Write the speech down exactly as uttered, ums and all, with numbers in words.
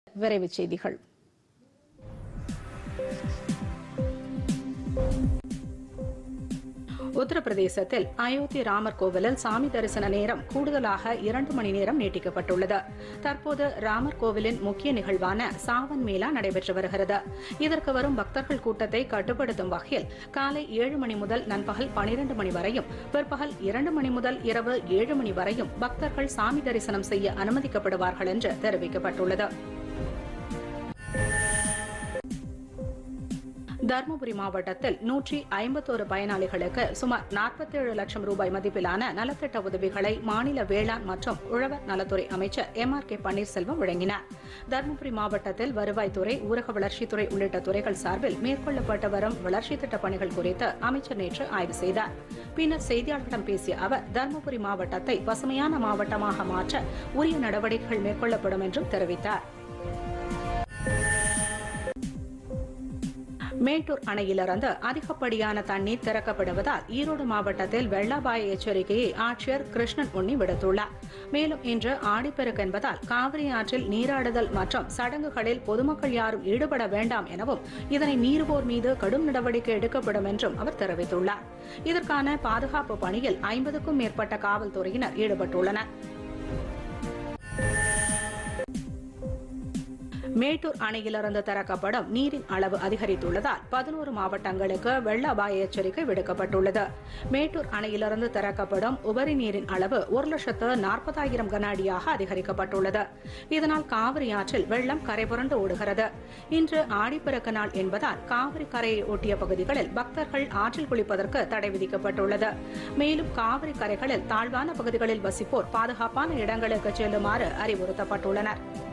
விரைவுச் செய்திகள். உத்தரப்பிரதேசத்தில் அயோத்தி ராமர் கோவிலில் சாமி தரிசன நேரம் கூடுதலாக இரண்டு மணி நேரம் நீட்டிக்கப்பட்டுள்ளது. தற்போது ராமர் கோவிலின் முக்கிய நிகழ்வான சாவன் மேளா நடைபெற்று வருகிறது. இதற்கு வரும் பக்தர்கள் கூட்டத்தை கட்டுப்படுத்தும் வகையில் காலை ஏழு மணி முதல் நண்பகல் பனிரண்டு மணி வரையும், பிற்பகல் இரண்டு மணி முதல் இரவு ஏழு மணி வரையும் பக்தர்கள் சாமி தரிசனம் செய்ய அனுமதிக்கப்படுவார்கள் என்று தெரிவிக்கப்பட்டுள்ளது. தருமபுரி மாவட்டத்தில் நூற்றி ஐம்பத்தோரு பயனாளிகளுக்கு சுமார் நாற்பத்தேழு லட்சம் ரூபாய் மதிப்பிலான நலத்திட்ட உதவிகளை மாநில வேளாண் மற்றும் உழவர் நலத்துறை அமைச்சர் எம் ஆர் கே பன்னீர்செல்வம் வழங்கினார். தருமபுரி மாவட்டத்தில் வருவாய்த்துறை, ஊரக வளர்ச்சித்துறை உள்ளிட்ட துறைகள் சார்பில் மேற்கொள்ளப்பட்டு வரும் வளர்ச்சித் திட்டப் பணிகள் குறித்து அமைச்சர் நேற்று ஆய்வு செய்தார். பின்னர் செய்தியாளர்களிடம் பேசிய அவர், தருமபுரி மாவட்டத்தை பசுமையான மாவட்டமாக மாற்ற உரிய நடவடிக்கைகள் மேற்கொள்ளப்படும் என்றும் தெரிவித்தார். மேட்டூர் அணையிலிருந்து அதிகப்படியான தண்ணீர் திறக்கப்படுவதால் ஈரோடு மாவட்டத்தில் வெள்ள அபாய எச்சரிக்கையை ஆட்சியர் கிருஷ்ணன் உண்ணி விடுத்துள்ளார். மேலும் இன்று ஆடிப்பெருக்கு என்பதால் காவிரி ஆற்றில் நீராடுதல் மற்றும் சடங்குகளில் பொதுமக்கள் யாரும் ஈடுபட வேண்டாம் எனவும், இதனை மீறுவோர் மீது கடும் நடவடிக்கை எடுக்கப்படும் என்றும் அவர் தெரிவித்துள்ளார். இதற்கான பாதுகாப்பு பணியில் ஐம்பதுக்கும் மேற்பட்ட காவல்துறையினர் ஈடுபட்டுள்ளனர். மேட்டூர் அணையிலிருந்து திறக்கப்படும் நீரின் அளவு அதிகரித்துள்ளதால் பதினோரு மாவட்டங்களுக்கு வெள்ள அபாய எச்சரிக்கை விடுக்கப்பட்டுள்ளது. மேட்டூர் அணையிலிருந்து திறக்கப்படும் உபரி நீரின் அளவு ஒரு லட்சத்து நாற்பதாயிரம் கன அடியாக அதிகரிக்கப்பட்டுள்ளது. இதனால் காவிரி ஆற்றில் வெள்ளம் கரைபுரண்டு ஓடுகிறது. இன்று ஆடிப்பெருக்கு நாள் என்பதால் காவிரி கரையை ஒட்டிய பகுதிகளில் பக்தர்கள் ஆற்றில் குளிப்பதற்கு தடை விதிக்கப்பட்டுள்ளது. மேலும் காவிரி கரைகளில் தாழ்வான பகுதிகளில் வசிப்போர் பாதுகாப்பான இடங்களுக்கு செல்லுமாறு அறிவுறுத்தப்பட்டுள்ளனர்.